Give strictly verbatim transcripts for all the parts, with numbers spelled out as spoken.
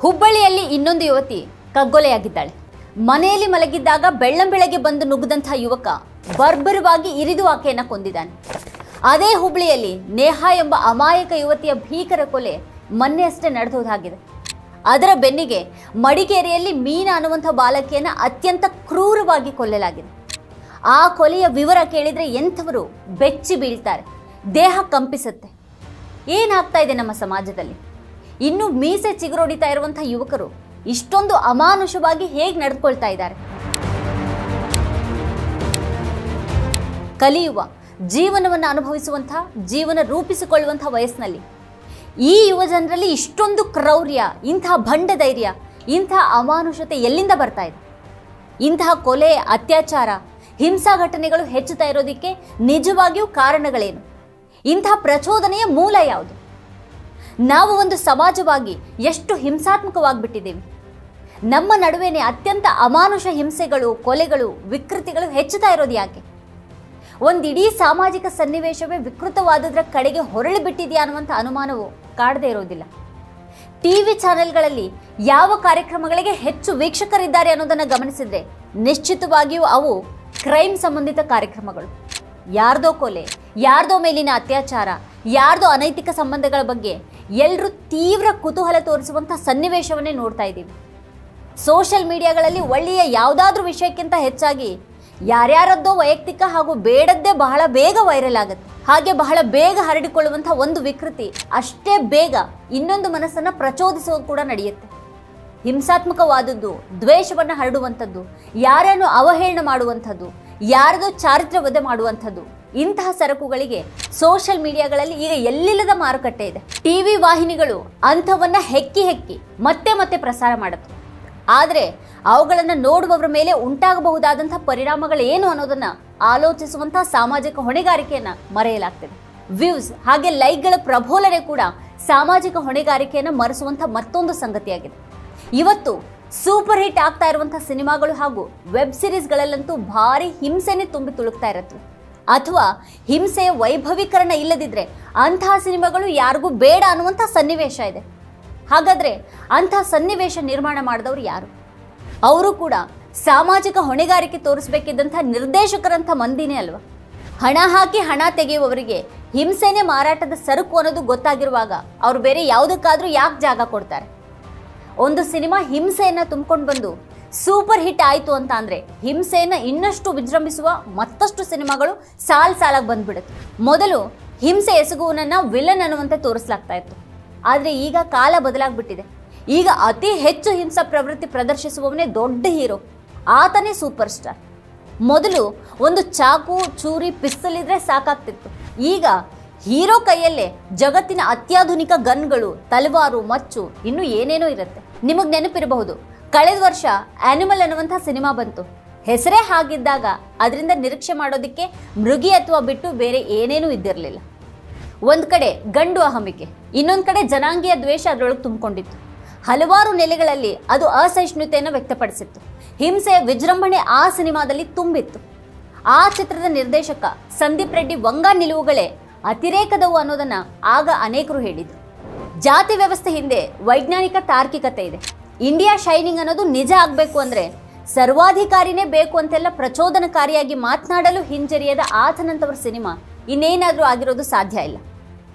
ಹುಬ್ಬಳ್ಳಿಯಲ್ಲಿ ಇನ್ನೊಂದು ಯುವತಿ ಕಗ್ಗೊಲೆಯಾಗಿದ್ದಾಳೆ. ಮನೆಯಲ್ಲಿ ಮಲಗಿದ್ದಾಗ ಬೆಳ್ಳಂಬೆಳಗ್ಗೆ ಬಂದು ನುಗ್ಗದಂತಹ ಯುವಕ ಬರ್ಬರವಾಗಿ ಇರಿದು ಆಕೆಯನ್ನು ಕೊಂದಿದ್ದಾನೆ. ಅದೇ ಹುಬ್ಬಳ್ಳಿಯಲ್ಲಿ ನೇಹಾ ಎಂಬ ಅಮಾಯಕ ಯುವತಿಯ ಭೀಕರ ಕೊಲೆ ಮೊನ್ನೆಯಷ್ಟೇ ನಡೆದೋದಾಗಿದೆ. ಅದರ ಬೆನ್ನಿಗೆ ಮಡಿಕೇರಿಯಲ್ಲಿ ಮೀನಾ ಅನ್ನುವಂಥ ಬಾಲಕಿಯನ್ನು ಅತ್ಯಂತ ಕ್ರೂರವಾಗಿ ಕೊಲ್ಲಲಾಗಿದೆ. ಆ ಕೊಲೆಯ ವಿವರ ಕೇಳಿದರೆ ಎಂಥವರು ಬೆಚ್ಚಿ ಬೀಳ್ತಾರೆ, ದೇಹ ಕಂಪಿಸುತ್ತೆ. ಏನಾಗ್ತಾ ಇದೆ ನಮ್ಮ ಸಮಾಜದಲ್ಲಿ? ಇನ್ನು ಮೀಸೆ ಚಿಗುರೊಡಿತಾ ಇರುವಂಥ ಯುವಕರು ಇಷ್ಟೊಂದು ಅಮಾನುಷವಾಗಿ ಹೇಗೆ ನಡೆದುಕೊಳ್ತಾ ಇದ್ದಾರೆ? ಕಲಿಯುವ, ಜೀವನವನ್ನು ಅನುಭವಿಸುವಂಥ, ಜೀವನ ರೂಪಿಸಿಕೊಳ್ಳುವಂಥ ವಯಸ್ಸಿನಲ್ಲಿ ಈ ಯುವ ಜನರಲ್ಲಿ ಇಷ್ಟೊಂದು ಕ್ರೌರ್ಯ, ಇಂತಹ ಭಂಡ ಧೈರ್ಯ, ಇಂತಹ ಅಮಾನುಷತೆ ಎಲ್ಲಿಂದ ಬರ್ತಾ ಇದೆ? ಇಂತಹ ಕೊಲೆ, ಅತ್ಯಾಚಾರ, ಹಿಂಸಾ ಘಟನೆಗಳು ಹೆಚ್ಚುತ್ತಾ ಇರೋದಕ್ಕೆ ನಿಜವಾಗಿಯೂ ಕಾರಣಗಳೇನು? ಇಂತಹ ಪ್ರಚೋದನೆಯ ಮೂಲ ಯಾವುದು? ನಾವು ಒಂದು ಸಮಾಜವಾಗಿ ಎಷ್ಟು ಹಿಂಸಾತ್ಮಕವಾಗಿಬಿಟ್ಟಿದ್ದೇವೆ. ನಮ್ಮ ನಡುವೆನೇ ಅತ್ಯಂತ ಅಮಾನುಷ ಹಿಂಸೆಗಳು, ಕೊಲೆಗಳು, ವಿಕೃತಿಗಳು ಹೆಚ್ಚುತ್ತಾ ಇರೋದು ಯಾಕೆ? ಒಂದಿಡೀ ಸಾಮಾಜಿಕ ಸನ್ನಿವೇಶವೇ ವಿಕೃತವಾದದ್ರ ಕಡೆಗೆ ಹೊರಳಿ ಬಿಟ್ಟಿದೆಯಾ ಅನ್ನುವಂಥ ಅನುಮಾನವು ಕಾಡದೇ ಇರೋದಿಲ್ಲ. ಟಿ ವಿ ಚಾನೆಲ್ಗಳಲ್ಲಿ ಯಾವ ಕಾರ್ಯಕ್ರಮಗಳಿಗೆ ಹೆಚ್ಚು ವೀಕ್ಷಕರಿದ್ದಾರೆ ಅನ್ನೋದನ್ನು ಗಮನಿಸಿದರೆ ನಿಶ್ಚಿತವಾಗಿಯೂ ಅವು ಕ್ರೈಮ್ ಸಂಬಂಧಿತ ಕಾರ್ಯಕ್ರಮಗಳು. ಯಾರ್ದೋ ಕೊಲೆ, ಯಾರ್ದೋ ಮೇಲಿನ ಅತ್ಯಾಚಾರ, ಯಾರ್ದೋ ಅನೈತಿಕ ಸಂಬಂಧಗಳ ಬಗ್ಗೆ ಎಲ್ಲರೂ ತೀವ್ರ ಕುತೂಹಲ ತೋರಿಸುವಂಥ ಸನ್ನಿವೇಶವನ್ನೇ ನೋಡ್ತಾ ಇದ್ದೀವಿ. ಸೋಷಿಯಲ್ ಮೀಡಿಯಾಗಳಲ್ಲಿ ಒಳ್ಳೆಯ ಯಾವುದಾದ್ರೂ ವಿಷಯಕ್ಕಿಂತ ಹೆಚ್ಚಾಗಿ ಯಾರ್ಯಾರದ್ದೋ ವೈಯಕ್ತಿಕ ಹಾಗೂ ಬೇಡದ್ದೇ ಬಹಳ ಬೇಗ ವೈರಲ್ ಆಗುತ್ತೆ. ಹಾಗೆ ಬಹಳ ಬೇಗ ಹರಡಿಕೊಳ್ಳುವಂಥ ಒಂದು ವಿಕೃತಿ ಅಷ್ಟೇ ಬೇಗ ಇನ್ನೊಂದು ಮನಸ್ಸನ್ನು ಪ್ರಚೋದಿಸೋದು ಕೂಡ ನಡೆಯುತ್ತೆ. ಹಿಂಸಾತ್ಮಕವಾದದ್ದು, ದ್ವೇಷವನ್ನು ಹರಡುವಂಥದ್ದು, ಯಾರನ್ನು ಅವಹೇಳನ ಮಾಡುವಂಥದ್ದು, ಯಾರದೋ ಚಾರಿತ್ರ್ಯ ವಧೆ ಮಾಡುವಂಥದ್ದು, ಇಂತಹ ಸರಕುಗಳಿಗೆ ಸೋಷಿಯಲ್ ಮೀಡಿಯಾಗಳಲ್ಲಿ ಈಗ ಎಲ್ಲಿಲ್ಲದ ಮಾರುಕಟ್ಟೆ ಇದೆ. ಟಿ ವಿ ವಾಹಿನಿಗಳು ಅಂಥವನ್ನ ಹೆಕ್ಕಿ ಹೆಕ್ಕಿ ಮತ್ತೆ ಮತ್ತೆ ಪ್ರಸಾರ ಮಾಡುತ್ತೆ. ಆದರೆ ಅವುಗಳನ್ನು ನೋಡುವವರ ಮೇಲೆ ಉಂಟಾಗಬಹುದಾದಂಥ ಪರಿಣಾಮಗಳೇನು ಅನ್ನೋದನ್ನು ಆಲೋಚಿಸುವಂಥ ಸಾಮಾಜಿಕ ಹೊಣೆಗಾರಿಕೆಯನ್ನು ಮರೆಯಲಾಗ್ತದೆ. ವ್ಯೂಸ್ ಹಾಗೆ ಲೈಕ್ಗಳ ಪ್ರಭೋಲನೆ ಕೂಡ ಸಾಮಾಜಿಕ ಹೊಣೆಗಾರಿಕೆಯನ್ನು ಮರೆಸುವಂಥ ಮತ್ತೊಂದು ಸಂಗತಿಯಾಗಿದೆ. ಇವತ್ತು ಸೂಪರ್ ಹಿಟ್ ಆಗ್ತಾ ಇರುವಂಥ ಸಿನಿಮಾಗಳು ಹಾಗೂ ವೆಬ್ ಸಿರೀಸ್ಗಳಲ್ಲಂತೂ ಭಾರಿ ಹಿಂಸೆನೇ ತುಂಬಿ ತುಳುಕ್ತಾ ಇರುತ್ತೆ. ಅಥವಾ ಹಿಂಸೆಯ ವೈಭವೀಕರಣ ಇಲ್ಲದಿದ್ದರೆ ಅಂತಹ ಸಿನಿಮಾಗಳು ಯಾರಿಗೂ ಬೇಡ ಅನ್ನುವಂಥ ಸನ್ನಿವೇಶ ಇದೆ. ಹಾಗಾದರೆ ಅಂಥ ಸನ್ನಿವೇಶ ನಿರ್ಮಾಣ ಮಾಡಿದವರು ಯಾರು? ಅವರು ಕೂಡ ಸಾಮಾಜಿಕ ಹೊಣೆಗಾರಿಕೆ ತೋರಿಸಬೇಕಿದ್ದಂಥ ನಿರ್ದೇಶಕರಂಥ ಮಂದಿನೇ ಅಲ್ವಾ? ಹಣ ಹಾಕಿ ಹಣ ತೆಗೆಯುವವರಿಗೆ ಹಿಂಸೆನೇ ಮಾರಾಟದ ಸರಕು ಅನ್ನೋದು ಗೊತ್ತಾಗಿರುವಾಗ ಅವರು ಬೇರೆ ಯಾವುದಕ್ಕಾದರೂ ಯಾಕೆ ಜಾಗ ಕೊಡ್ತಾರೆ? ಒಂದು ಸಿನಿಮಾ ಹಿಂಸೆಯನ್ನು ತುಂಬಿಕೊಂಡು ಬಂದು ಸೂಪರ್ ಹಿಟ್ ಆಯಿತು ಅಂತ ಅಂದರೆ ಹಿಂಸೆಯನ್ನು ಇನ್ನಷ್ಟು ವಿಜೃಂಭಿಸುವ ಮತ್ತಷ್ಟು ಸಿನಿಮಾಗಳು ಸಾಲ್ ಸಾಲಾಗಿ ಬಂದ್ಬಿಡುತ್ತೆ. ಮೊದಲು ಹಿಂಸೆ ಎಸಗುವನನ್ನು ವಿಲನ್ ಅನ್ನುವಂತೆ ತೋರಿಸಲಾಗ್ತಾ ಇತ್ತು. ಆದರೆ ಈಗ ಕಾಲ ಬದಲಾಗ್ಬಿಟ್ಟಿದೆ. ಈಗ ಅತಿ ಹೆಚ್ಚು ಹಿಂಸಾ ಪ್ರವೃತ್ತಿ ಪ್ರದರ್ಶಿಸುವವನೇ ದೊಡ್ಡ ಹೀರೋ, ಆತನೇ ಸೂಪರ್ ಸ್ಟಾರ್. ಮೊದಲು ಒಂದು ಚಾಕು, ಚೂರಿ, ಪಿಸ್ತಲ್ ಇದ್ರೆ ಸಾಕಾಗ್ತಿತ್ತು. ಈಗ ಹೀರೋ ಕೈಯಲ್ಲೇ ಜಗತ್ತಿನ ಅತ್ಯಾಧುನಿಕ ಗನ್ಗಳು, ತಲವಾರು, ಮಚ್ಚು, ಇನ್ನೂ ಏನೇನೋ ಇರುತ್ತೆ. ನಿಮಗೆ ನೆನಪಿರಬಹುದು, ಕಳೆದ ವರ್ಷ ಆನಿಮಲ್ ಅನ್ನುವಂಥ ಸಿನಿಮಾ ಬಂತು. ಹೆಸರೇ ಹಾಗಿದ್ದಾಗ ಅದರಿಂದ ನಿರೀಕ್ಷೆ ಮಾಡೋದಕ್ಕೆ ಮೃಗಿ ಅಥವಾ ಬಿಟ್ಟು ಬೇರೆ ಏನೇನೂ ಇದ್ದಿರಲಿಲ್ಲ. ಒಂದು ಕಡೆ ಗಂಡು ಅಹಮಿಕೆ, ಇನ್ನೊಂದು ಕಡೆ ಜನಾಂಗೀಯ ದ್ವೇಷ ಅದರೊಳಗೆ ತುಂಬಿಕೊಂಡಿತ್ತು. ಹಲವಾರು ನೆಲೆಗಳಲ್ಲಿ ಅದು ಅಸಹಿಷ್ಣುತೆಯನ್ನು ವ್ಯಕ್ತಪಡಿಸಿತ್ತು. ಹಿಂಸೆಯ ವಿಜೃಂಭಣೆ ಆ ಸಿನಿಮಾದಲ್ಲಿ ತುಂಬಿತ್ತು. ಆ ಚಿತ್ರದ ನಿರ್ದೇಶಕ ಸಂದೀಪ್ ರೆಡ್ಡಿ ವಂಗ ನಿಲುವುಗಳೇ ಅತಿರೇಕದವು ಅನ್ನೋದನ್ನು ಆಗ ಅನೇಕರು ಹೇಳಿದರು. ಜಾತಿ ವ್ಯವಸ್ಥೆ ಹಿಂದೆ ವೈಜ್ಞಾನಿಕ ತಾರ್ಕಿಕತೆ ಇದೆ. ಇಂಡಿಯಾ ಶೈನಿಂಗ್ ಅನ್ನೋದು ನಿಜ ಆಗಬೇಕು ಅಂದರೆ ಸರ್ವಾಧಿಕಾರಿನೇ ಬೇಕು ಅಂತೆಲ್ಲ ಪ್ರಚೋದನಕಾರಿಯಾಗಿ ಮಾತನಾಡಲು ಹಿಂಜರಿಯದ ಆತನಂತವರ ಸಿನಿಮಾ ಇನ್ನೇನಾದರೂ ಆಗಿರೋದು ಸಾಧ್ಯ ಇಲ್ಲ.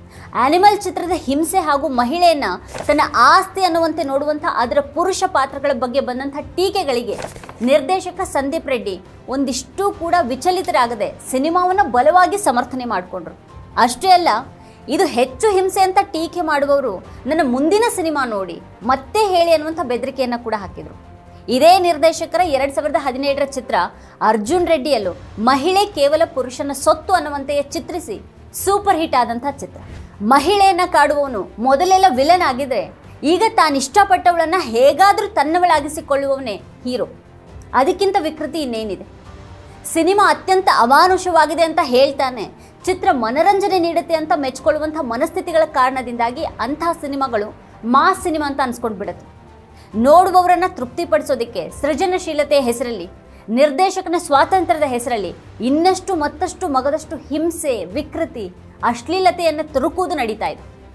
ಆನಿಮಲ್ ಚಿತ್ರದ ಹಿಂಸೆ ಹಾಗೂ ಮಹಿಳೆಯನ್ನ ತನ್ನ ಆಸ್ತಿ ಅನ್ನುವಂತೆ ನೋಡುವಂಥ ಅದರ ಪುರುಷ ಪಾತ್ರಗಳ ಬಗ್ಗೆ ಬಂದಂಥ ಟೀಕೆಗಳಿಗೆ ನಿರ್ದೇಶಕ ಸಂದೀಪ್ ರೆಡ್ಡಿ ಒಂದಿಷ್ಟು ಕೂಡ ವಿಚಲಿತರಾಗದೆ ಸಿನಿಮಾವನ್ನು ಬಲವಾಗಿ ಸಮರ್ಥನೆ ಮಾಡಿಕೊಂಡ್ರು. ಅಷ್ಟೇ ಅಲ್ಲ, ಇದು ಹೆಚ್ಚು ಹಿಂಸೆ ಅಂತ ಟೀಕೆ ಮಾಡುವವರು ನನ್ನ ಮುಂದಿನ ಸಿನಿಮಾ ನೋಡಿ ಮತ್ತೆ ಹೇಳಿ ಅನ್ನುವಂಥ ಬೆದರಿಕೆಯನ್ನು ಕೂಡ ಹಾಕಿದರು. ಇದೇ ನಿರ್ದೇಶಕರ ಎರಡು ಸಾವಿರದ ಹದಿನೇಳರ ಚಿತ್ರ ಅರ್ಜುನ್ ರೆಡ್ಡಿಯಲ್ಲೂ ಮಹಿಳೆ ಕೇವಲ ಪುರುಷನ ಸೊತ್ತು ಅನ್ನುವಂತೆಯೇ ಚಿತ್ರಿಸಿ ಸೂಪರ್ ಹಿಟ್ ಆದಂಥ ಚಿತ್ರ. ಮಹಿಳೆಯನ್ನ ಕಾಡುವವನು ಮೊದಲೆಲ್ಲ ವಿಲನ್ ಆಗಿದ್ರೆ ಈಗ ತಾನಿಷ್ಟಪಟ್ಟವಳನ್ನ ಹೇಗಾದರೂ ತನ್ನವಳಾಗಿಸಿಕೊಳ್ಳುವವನೇ ಹೀರೋ. ಅದಕ್ಕಿಂತ ವಿಕೃತಿ ಇನ್ನೇನಿದೆ? ಸಿನಿಮಾ ಅತ್ಯಂತ ಅಮಾನುಷವಾಗಿದೆ ಅಂತ ಹೇಳ್ತಾನೆ ಚಿತ್ರ ಮನರಂಜನೆ ನೀಡುತ್ತೆ ಅಂತ ಮೆಚ್ಕೊಳ್ಳುವಂಥ ಮನಸ್ಥಿತಿಗಳ ಕಾರಣದಿಂದಾಗಿ ಅಂತಹ ಸಿನಿಮಾಗಳು ಮಾಸ್ ಸಿನಿಮಾ ಅಂತ ಅನ್ಸ್ಕೊಂಡು ಬಿಡುತ್ತೆ. ನೋಡುವವರನ್ನ ತೃಪ್ತಿಪಡಿಸೋದಕ್ಕೆ ಸೃಜನಶೀಲತೆಯ ಹೆಸರಲ್ಲಿ, ನಿರ್ದೇಶಕನ ಸ್ವಾತಂತ್ರ್ಯದ ಹೆಸರಲ್ಲಿ ಇನ್ನಷ್ಟು ಮತ್ತಷ್ಟು ಮಗದಷ್ಟು ಹಿಂಸೆ, ವಿಕೃತಿ, ಅಶ್ಲೀಲತೆಯನ್ನು ತುರುಕುವುದು ನಡೀತಾ ಇದೆ.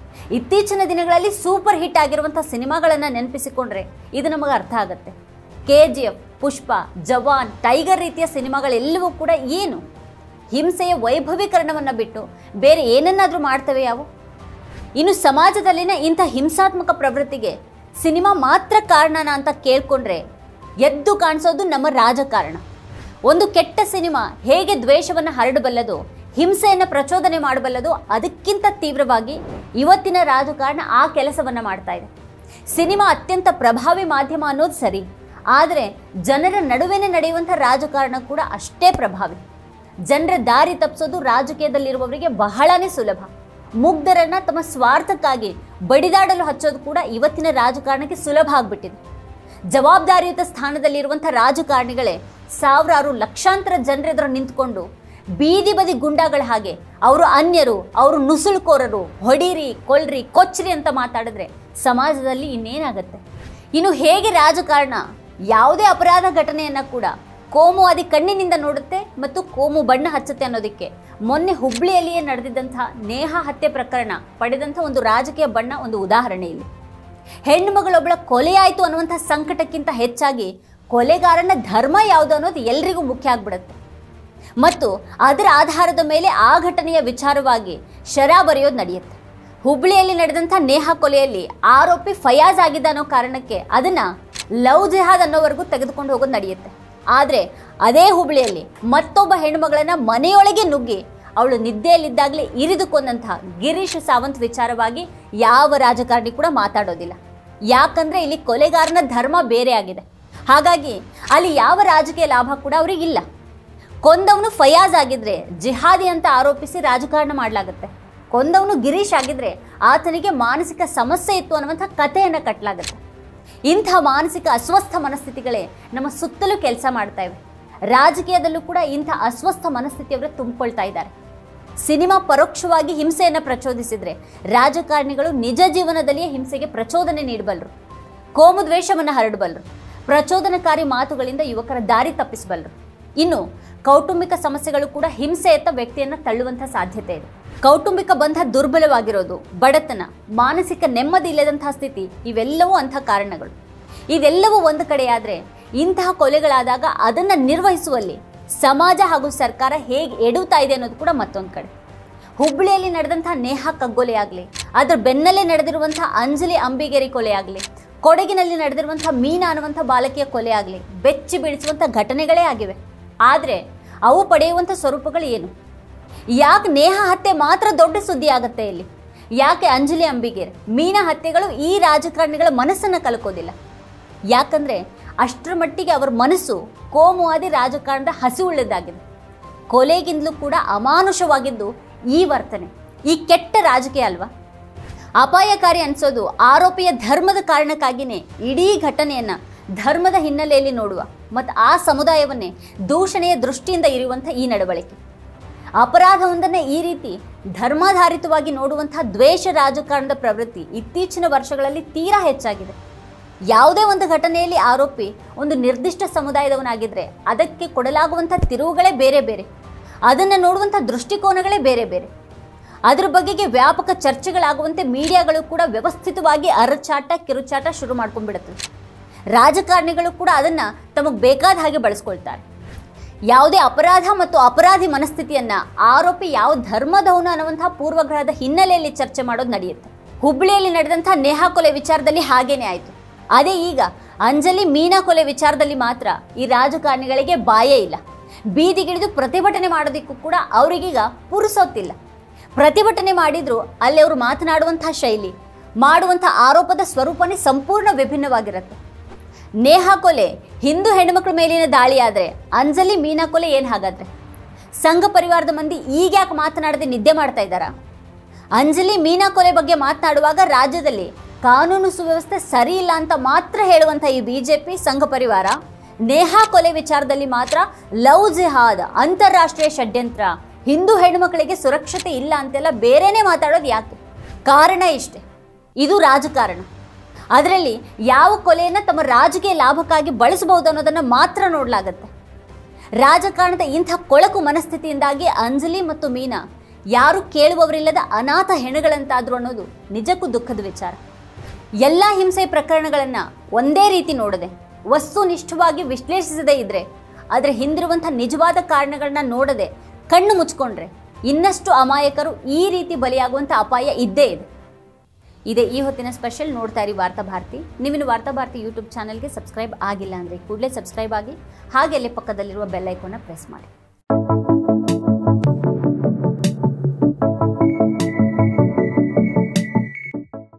ಇತ್ತೀಚಿನ ದಿನಗಳಲ್ಲಿ ಸೂಪರ್ ಹಿಟ್ ಆಗಿರುವಂಥ ಸಿನಿಮಾಗಳನ್ನು ನೆನಪಿಸಿಕೊಂಡ್ರೆ ಇದು ನಮಗೆ ಅರ್ಥ ಆಗುತ್ತೆ. K G F, Pushpa, Jawan, Tiger ರೀತಿಯ ಸಿನಿಮಾಗಳೆಲ್ಲವೂ ಕೂಡ ಏನು ಹಿಂಸೆಯ ವೈಭವೀಕರಣವನ್ನು ಬಿಟ್ಟು ಬೇರೆ ಏನನ್ನಾದರೂ ಮಾಡ್ತವೆ ಯಾವು? ಇನ್ನು ಸಮಾಜದಲ್ಲಿನ ಇಂಥ ಹಿಂಸಾತ್ಮಕ ಪ್ರವೃತ್ತಿಗೆ ಸಿನಿಮಾ ಮಾತ್ರ ಕಾರಣನ ಅಂತ ಕೇಳ್ಕೊಂಡ್ರೆ ಎದ್ದು ಕಾಣಿಸೋದು ನಮ್ಮ ರಾಜಕಾರಣ. ಒಂದು ಕೆಟ್ಟ ಸಿನಿಮಾ ಹೇಗೆ ದ್ವೇಷವನ್ನು ಹರಡಬಲ್ಲದು, ಹಿಂಸೆಯನ್ನು ಪ್ರಚೋದನೆ ಮಾಡಬಲ್ಲದು, ಅದಕ್ಕಿಂತ ತೀವ್ರವಾಗಿ ಇವತ್ತಿನ ರಾಜಕಾರಣ ಆ ಕೆಲಸವನ್ನು ಮಾಡ್ತಾ ಇದೆ. ಸಿನಿಮಾ ಅತ್ಯಂತ ಪ್ರಭಾವಿ ಮಾಧ್ಯಮ ಅನ್ನೋದು ಸರಿ, ಆದರೆ ಜನರ ನಡುವೆನೇ ನಡೆಯುವಂಥ ರಾಜಕಾರಣ ಕೂಡ ಅಷ್ಟೇ ಪ್ರಭಾವಿ. ಜನರ ದಾರಿ ತಪ್ಪಿಸೋದು ರಾಜಕೀಯದಲ್ಲಿರುವವರಿಗೆ ಬಹಳನೇ ಸುಲಭ. ಮುಗ್ಧರನ್ನ ತಮ್ಮ ಸ್ವಾರ್ಥಕ್ಕಾಗಿ ಬಡಿದಾಡಲು ಹಚ್ಚೋದು ಕೂಡ ಇವತ್ತಿನ ರಾಜಕಾರಣಕ್ಕೆ ಸುಲಭ ಆಗ್ಬಿಟ್ಟಿದೆ. ಜವಾಬ್ದಾರಿಯುತ ಸ್ಥಾನದಲ್ಲಿರುವಂಥ ರಾಜಕಾರಣಿಗಳೇ ಸಾವಿರಾರು ಲಕ್ಷಾಂತರ ಜನರೆದುರು ನಿಂತ್ಕೊಂಡು ಬೀದಿ ಬದಿ ಗುಂಡಾಗಳ ಹಾಗೆ ಅವರು ಅನ್ಯರು, ಅವರು ನುಸುಳುಕೋರರು, ಹೊಡೀರಿ, ಕೊಲ್ರಿ, ಕೊಚ್ಚ್ರಿ ಅಂತ ಮಾತಾಡಿದ್ರೆ ಸಮಾಜದಲ್ಲಿ ಇನ್ನೇನಾಗತ್ತೆ? ಇನ್ನು ಹೇಗೆ ರಾಜಕಾರಣ ಯಾವುದೇ ಅಪರಾಧ ಘಟನೆಯನ್ನು ಕೂಡ ಕೋಮುವಾದಿ ಕಣ್ಣಿನಿಂದ ನೋಡುತ್ತೆ ಮತ್ತು ಕೋಮು ಬಣ್ಣ ಹಚ್ಚುತ್ತೆ ಅನ್ನೋದಕ್ಕೆ ಮೊನ್ನೆ ಹುಬ್ಳಿಯಲ್ಲಿಯೇ ನಡೆದಿದ್ದಂಥ ನೇಹಾ ಹತ್ಯೆ ಪ್ರಕರಣ ಪಡೆದಂಥ ಒಂದು ರಾಜಕೀಯ ಬಣ್ಣ ಒಂದು ಉದಾಹರಣೆ. ಇಲ್ಲಿ ಹೆಣ್ಣು ಮಗಳೊಬ್ಬಳ ಕೊಲೆಯಾಯಿತು ಅನ್ನುವಂಥ ಸಂಕಟಕ್ಕಿಂತ ಹೆಚ್ಚಾಗಿ ಕೊಲೆಗಾರನ ಧರ್ಮ ಯಾವುದು ಅನ್ನೋದು ಎಲ್ರಿಗೂ ಮುಖ್ಯ ಆಗ್ಬಿಡುತ್ತೆ. ಮತ್ತು ಅದರ ಆಧಾರದ ಮೇಲೆ ಆ ಘಟನೆಯ ವಿಚಾರವಾಗಿ ಶರಾ ಬರೆಯೋದು ನಡೆಯುತ್ತೆ. ಹುಬ್ಳಿಯಲ್ಲಿ ನಡೆದಂಥ ನೇಹಾ ಕೊಲೆಯಲ್ಲಿ ಆರೋಪಿ ಫಯಾಜ್ ಆಗಿದ್ದ ಅನ್ನೋ ಕಾರಣಕ್ಕೆ ಅದನ್ನು ಲವ್ ಜಿಹಾದ್ ಅನ್ನೋವರೆಗೂ ತೆಗೆದುಕೊಂಡು ಹೋಗೋದು ನಡೆಯುತ್ತೆ. ಆದರೆ ಅದೇ ಹುಬ್ಳಿಯಲ್ಲಿ ಮತ್ತೊಬ್ಬ ಹೆಣ್ಣುಮಗಳನ್ನ ಮನೆಯೊಳಗೆ ನುಗ್ಗಿ ಅವಳು ನಿದ್ದೆಯಲ್ಲಿದ್ದಾಗಲೇ ಇರಿದುಕೊಂಡಂತಹ ಗಿರೀಶ್ ಸಾವಂತ್ ವಿಚಾರವಾಗಿ ಯಾವ ರಾಜಕಾರಣಿ ಕೂಡ ಮಾತಾಡೋದಿಲ್ಲ. ಯಾಕಂದರೆ ಇಲ್ಲಿ ಕೊಲೆಗಾರನ ಧರ್ಮ ಬೇರೆ ಆಗಿದೆ. ಹಾಗಾಗಿ ಅಲ್ಲಿ ಯಾವ ರಾಜಕೀಯ ಲಾಭ ಕೂಡ ಅವರಿಗಿಲ್ಲ. ಕೊಂದವನು ಫಯಾಜ್ ಆಗಿದ್ರೆ ಜಿಹಾದಿ ಅಂತ ಆರೋಪಿಸಿ ರಾಜಕಾರಣ ಮಾಡಲಾಗುತ್ತೆ. ಕೊಂದವನು ಗಿರೀಶ್ ಆಗಿದ್ರೆ ಆತನಿಗೆ ಮಾನಸಿಕ ಸಮಸ್ಯೆ ಇತ್ತು ಅನ್ನುವಂಥ ಕಥೆಯನ್ನು ಕಟ್ಟಲಾಗುತ್ತೆ. ಇಂಥ ಮಾನಸಿಕ ಅಸ್ವಸ್ಥ ಮನಸ್ಥಿತಿಗಳೇ ನಮ್ಮ ಸುತ್ತಲೂ ಕೆಲಸ ಮಾಡ್ತಾ ಇವೆ. ರಾಜಕೀಯದಲ್ಲೂ ಕೂಡ ಇಂಥ ಅಸ್ವಸ್ಥ ಮನಸ್ಥಿತಿಯವರು ತುಂಬಿಕೊಳ್ತಾ ಇದ್ದಾರೆ. ಸಿನಿಮಾ ಪರೋಕ್ಷವಾಗಿ ಹಿಂಸೆಯನ್ನು ಪ್ರಚೋದಿಸಿದರೆ ರಾಜಕಾರಣಿಗಳು ನಿಜ ಜೀವನದಲ್ಲಿಯೇ ಹಿಂಸೆಗೆ ಪ್ರಚೋದನೆ ನೀಡಬಲ್ಲರು, ಕೋಮು ದ್ವೇಷವನ್ನು ಹರಡಬಲ್ಲರು, ಪ್ರಚೋದನಕಾರಿ ಮಾತುಗಳಿಂದ ಯುವಕರ ದಾರಿ ತಪ್ಪಿಸಬಲ್ಲರು. ಇನ್ನು ಕೌಟುಂಬಿಕ ಸಮಸ್ಯೆಗಳು ಕೂಡ ಹಿಂಸೆಯತ್ತ ವ್ಯಕ್ತಿಯನ್ನು ತಳ್ಳುವಂಥ ಸಾಧ್ಯತೆ ಇದೆ. ಕೌಟುಂಬಿಕ ಬಂಧ ದುರ್ಬಲವಾಗಿರೋದು, ಬಡತನ, ಮಾನಸಿಕ ನೆಮ್ಮದಿ ಇಲ್ಲದಂತಹ ಸ್ಥಿತಿ ಇವೆಲ್ಲವೂ ಅಂಥ ಕಾರಣಗಳು. ಇದೆಲ್ಲವೂ ಒಂದು ಕಡೆಯಾದರೆ ಇಂತಹ ಕೊಲೆಗಳಾದಾಗ ಅದನ್ನು ನಿರ್ವಹಿಸುವಲ್ಲಿ ಸಮಾಜ ಹಾಗೂ ಸರ್ಕಾರ ಹೇಗೆ ಎಡುತ್ತಾ ಇದೆ ಅನ್ನೋದು ಕೂಡ ಮತ್ತೊಂದು ಕಡೆ. ಹುಬ್ಬಳ್ಳಿಯಲ್ಲಿ ನಡೆದಂಥ ನೇಹಾ ಕಗ್ಗೊಲೆ ಆಗಲಿ, ಅದರ ಬೆನ್ನಲ್ಲೇ ನಡೆದಿರುವಂಥ ಅಂಜಲಿ ಅಂಬಿಗೇರಿ ಕೊಲೆ ಆಗಲಿ, ಕೊಡಗಿನಲ್ಲಿ ನಡೆದಿರುವಂಥ ಮೀನಾ ಅನ್ನುವಂಥ ಬಾಲಕಿಯ ಕೊಲೆ ಆಗಲಿ ಬೆಚ್ಚಿ ಬೀಳಿಸುವಂಥ ಘಟನೆಗಳೇ ಆಗಿವೆ. ಆದರೆ ಅವು ಪಡೆಯುವಂಥ ಸ್ವರೂಪಗಳು ಏನು? ಯಾಕೆ ನೇಹಾ ಹತ್ಯೆ ಮಾತ್ರ ದೊಡ್ಡ ಸುದ್ದಿ ಆಗುತ್ತೆ ಇಲ್ಲಿ? ಯಾಕೆ ಅಂಜಲಿ ಅಂಬಿಗೇರ್, ಮೀನಾ ಹತ್ಯೆಗಳು ಈ ರಾಜಕಾರಣಿಗಳ ಮನಸ್ಸನ್ನು ಕಲ್ಕೋದಿಲ್ಲ? ಯಾಕಂದರೆ ಅಷ್ಟರ ಮಟ್ಟಿಗೆ ಅವರ ಮನಸ್ಸು ಕೋಮುವಾದಿ ರಾಜಕಾರಣದ ಹಸಿವುಳ್ಳದಾಗಿದೆ. ಕೊಲೆಗಿಂತಲೂ ಕೂಡ ಅಮಾನುಷವಾಗಿದ್ದು ಈ ವರ್ತನೆ, ಈ ಕೆಟ್ಟ ರಾಜಕೀಯ ಅಲ್ವಾ? ಅಪಾಯಕಾರಿ ಅನಿಸೋದು ಆರೋಪಿಯ ಧರ್ಮದ ಕಾರಣಕ್ಕಾಗಿಯೇ ಇಡೀ ಘಟನೆಯನ್ನು ಧರ್ಮದ ಹಿನ್ನೆಲೆಯಲ್ಲಿ ನೋಡುವ ಮತ್ತು ಆ ಸಮುದಾಯವನ್ನೇ ದೂಷಣೆಯ ದೃಷ್ಟಿಯಿಂದ ಇರುವಂಥ ಈ ನಡವಳಿಕೆ. ಅಪರಾಧವೊಂದನ್ನೇ ಈ ರೀತಿ ಧರ್ಮಾಧಾರಿತವಾಗಿ ನೋಡುವಂಥ ದ್ವೇಷ ರಾಜಕಾರಣದ ಪ್ರವೃತ್ತಿ ಇತ್ತೀಚಿನ ವರ್ಷಗಳಲ್ಲಿ ತೀರಾ ಹೆಚ್ಚಾಗಿದೆ. ಯಾವುದೇ ಒಂದು ಘಟನೆಯಲ್ಲಿ ಆರೋಪಿ ಒಂದು ನಿರ್ದಿಷ್ಟ ಸಮುದಾಯದವನಾಗಿದ್ದರೆ ಅದಕ್ಕೆ ಕೊಡಲಾಗುವಂಥ ತಿರುವುಗಳೇ ಬೇರೆ ಬೇರೆ, ಅದನ್ನು ನೋಡುವಂಥ ದೃಷ್ಟಿಕೋನಗಳೇ ಬೇರೆ ಬೇರೆ. ಅದರ ಬಗೆಗೆ ವ್ಯಾಪಕ ಚರ್ಚೆಗಳಾಗುವಂತೆ ಮೀಡಿಯಾಗಳು ಕೂಡ ವ್ಯವಸ್ಥಿತವಾಗಿ ಅರಚಾಟ ಕಿರುಚಾಟ ಶುರು ಮಾಡ್ಕೊಂಡ್ಬಿಡುತ್ತವೆ. ರಾಜಕಾರಣಿಗಳು ಕೂಡ ಅದನ್ನು ತಮಗೆ ಬೇಕಾದ ಹಾಗೆ ಬಳಸ್ಕೊಳ್ತಾರೆ. ಯಾವುದೇ ಅಪರಾಧ ಮತ್ತು ಅಪರಾಧಿ ಮನಸ್ಥಿತಿಯನ್ನು ಆರೋಪಿ ಯಾವ ಧರ್ಮದವನು ಅನ್ನುವಂಥ ಪೂರ್ವಗ್ರಹದ ಹಿನ್ನೆಲೆಯಲ್ಲಿ ಚರ್ಚೆ ಮಾಡೋದು ನಡೆಯುತ್ತೆ. ಹುಬ್ಬಳ್ಳಿಯಲ್ಲಿ ನಡೆದಂಥ ನೇಹಾ ಕೊಲೆ ವಿಚಾರದಲ್ಲಿ ಹಾಗೇನೆ ಆಯಿತು. ಅದೇ ಈಗ ಅಂಜಲಿ ಮೀನಾ ಕೊಲೆ ವಿಚಾರದಲ್ಲಿ ಮಾತ್ರ ಈ ರಾಜಕಾರಣಿಗಳಿಗೆ ಬಾಯೇ ಇಲ್ಲ. ಬೀದಿಗಿಳಿದು ಪ್ರತಿಭಟನೆ ಮಾಡೋದಕ್ಕೂ ಕೂಡ ಅವರಿಗೀಗ ಪುರುಸೊತ್ತಿಲ್ಲ. ಪ್ರತಿಭಟನೆ ಮಾಡಿದ್ರು ಅಲ್ಲಿ ಅವರು ಮಾತನಾಡುವಂಥ ಶೈಲಿ, ಮಾಡುವಂಥ ಆರೋಪದ ಸ್ವರೂಪನೇ ಸಂಪೂರ್ಣ ವಿಭಿನ್ನವಾಗಿರುತ್ತೆ. ನೇಹಾ ಕೊಲೆ ಹಿಂದೂ ಹೆಣ್ಣುಮಕ್ಕಳ ಮೇಲಿನ ದಾಳಿ ಆದರೆ ಅಂಜಲಿ ಮೀನಾ ಕೊಲೆ ಏನು ಹಾಗಾದರೆ? ಸಂಘ ಪರಿವಾರದ ಮಂದಿ ಈಗ ಯಾಕೆ ಮಾತನಾಡದೆ ನಿದ್ದೆ ಮಾಡ್ತಾ ಇದ್ದಾರಾ? ಅಂಜಲಿ ಮೀನಾ ಕೊಲೆ ಬಗ್ಗೆ ಮಾತನಾಡುವಾಗ ರಾಜ್ಯದಲ್ಲಿ ಕಾನೂನು ಸುವ್ಯವಸ್ಥೆ ಸರಿ ಇಲ್ಲ ಅಂತ ಮಾತ್ರ ಹೇಳುವಂಥ ಈ ಬಿ ಜೆ ಪಿ ಸಂಘ ಪರಿವಾರ ನೇಹಾ ಕೊಲೆ ವಿಚಾರದಲ್ಲಿ ಮಾತ್ರ ಲವ್ ಜಿಹಾದ್, ಅಂತಾರಾಷ್ಟ್ರೀಯ ಷಡ್ಯಂತ್ರ, ಹಿಂದೂ ಹೆಣ್ಣುಮಕ್ಕಳಿಗೆ ಸುರಕ್ಷತೆ ಇಲ್ಲ ಅಂತೆಲ್ಲ ಬೇರೆನೇ ಮಾತಾಡೋದು ಯಾಕೆ? ಕಾರಣ ಇಷ್ಟೇ, ಇದು ರಾಜಕಾರಣ. ಅದರಲ್ಲಿ ಯಾವ ಕೊಲೆಯನ್ನು ತಮ್ಮ ರಾಜಕೀಯ ಲಾಭಕ್ಕಾಗಿ ಬಳಸಬಹುದು ಅನ್ನೋದನ್ನು ಮಾತ್ರ ನೋಡಲಾಗತ್ತೆ. ರಾಜಕಾರಣದ ಇಂಥ ಕೊಳಕು ಮನಸ್ಥಿತಿಯಿಂದಾಗಿ ಅಂಜಲಿ ಮತ್ತು ಮೀನಾ ಯಾರು ಕೇಳುವವರಿಲ್ಲದ ಅನಾಥ ಹೆಣಗಳಂತಾದ್ರು ಅನ್ನೋದು ನಿಜಕ್ಕೂ ದುಃಖದ ವಿಚಾರ. ಎಲ್ಲ ಹಿಂಸೆ ಪ್ರಕರಣಗಳನ್ನು ಒಂದೇ ರೀತಿ ನೋಡದೆ, ವಸ್ತುನಿಷ್ಠವಾಗಿ ವಿಶ್ಲೇಷಿಸದೇ ಇದ್ರೆ, ಅದರ ಹಿಂದಿರುವಂಥ ನಿಜವಾದ ಕಾರಣಗಳನ್ನ ನೋಡದೆ ಕಣ್ಣು ಮುಚ್ಕೊಂಡ್ರೆ ಇನ್ನಷ್ಟು ಅಮಾಯಕರು ಈ ರೀತಿ ಬಲಿಯಾಗುವಂಥ ಅಪಾಯ ಇದ್ದೇ ಇದೆ. ಇದೇ ಈ ಹೊತ್ತಿನ ಸ್ಪೆಷಲ್. ನೋಡ್ತಾ ಇರಿ ವಾರ್ತಾ ಭಾರತಿ. ನೀವಿನ್ನು ವಾರ್ತಾ ಭಾರತಿ ಯೂಟ್ಯೂಬ್ ಚಾನಲ್ಗೆ ಸಬ್ಸ್ಕ್ರೈಬ್ ಆಗಿಲ್ಲ ಅಂದರೆ ಕೂಡಲೇ ಸಬ್ಸ್ಕ್ರೈಬ್ ಆಗಿ, ಹಾಗೆ ಅಲ್ಲಿ ಪಕ್ಕದಲ್ಲಿರುವ ಬೆಲ್ ಐಕಾನ್ನ ಪ್ರೆಸ್ ಮಾಡಿ.